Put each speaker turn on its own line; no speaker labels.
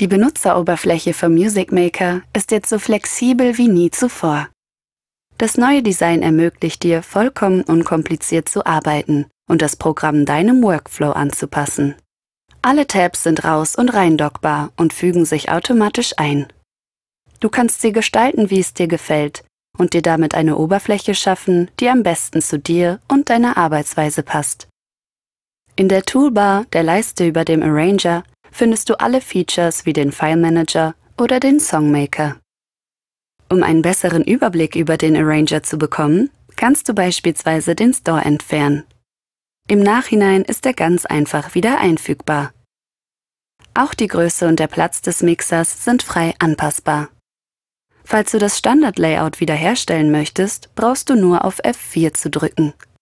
Die Benutzeroberfläche vom Music Maker ist jetzt so flexibel wie nie zuvor. Das neue Design ermöglicht dir, vollkommen unkompliziert zu arbeiten und das Programm deinem Workflow anzupassen. Alle Tabs sind raus- und reindockbar und fügen sich automatisch ein. Du kannst sie gestalten, wie es dir gefällt, und dir damit eine Oberfläche schaffen, die am besten zu dir und deiner Arbeitsweise passt. In der Toolbar der Leiste über dem Arranger findest du alle Features wie den File Manager oder den Songmaker. Um einen besseren Überblick über den Arranger zu bekommen, kannst du beispielsweise den Store entfernen. Im Nachhinein ist er ganz einfach wieder einfügbar. Auch die Größe und der Platz des Mixers sind frei anpassbar. Falls du das Standard-Layout wiederherstellen möchtest, brauchst du nur auf F4 zu drücken.